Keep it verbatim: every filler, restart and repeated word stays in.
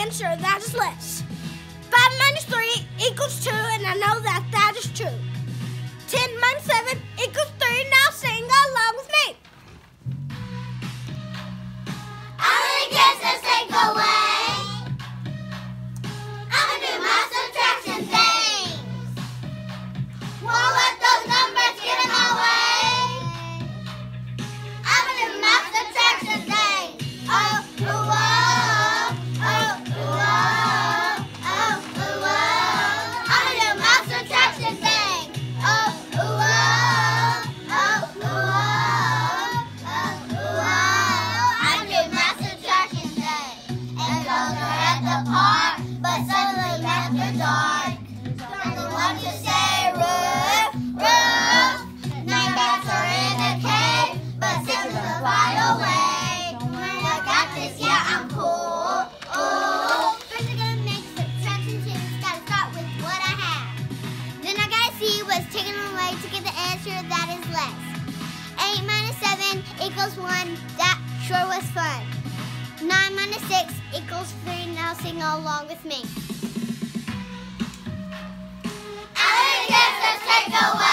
answer that is less. five minus three equals two, and I know that that is true. ten minus seven equals three. Now sing along with me. I'm gonna guess this take away. I'm gonna do my subtraction things. Won't let those numbers get in my way. I'm gonna do my subtraction things. Oh, ooh, oh, oh, ooh, oh, oh, ooh, oh. I'm gonna do my subtraction thing. Oh, ooh, oh, oh, ooh, oh, oh, ooh, oh. I'm doing my subtraction thing. And those are at the park, but suddenly after dark, I'm the one to say roof, roof. Nine bats are in a cave, but six of them fly away. I got this, yeah, I'm cool. Ooh. First I gotta make subtraction tunes, gotta start with what I have. Then I gotta see what's taken away to get the answer that is less. eight minus seven equals one, that sure was fun. nine minus six equals three, now sing along with me. I'm gonna guess let's take away.